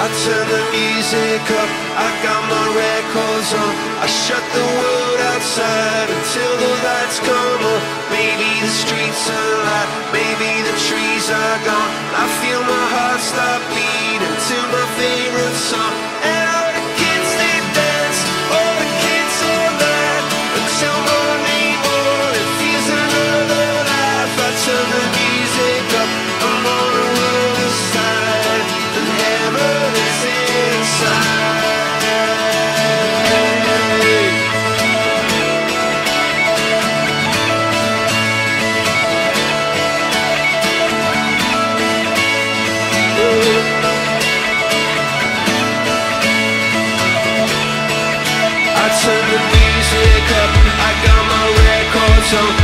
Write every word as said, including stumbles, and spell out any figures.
I turn the music up, I got my records on. I shut the world outside until the lights come on. Maybe the streets are alive, maybe the trees are gone. I feel my heart stop beating to my favorite song. And all the kids, they dance, all the kids all night, until morning morning feels another life. I turn the music up, I'm on the other side, and heaven is inside. I turn the music up, I got my records on.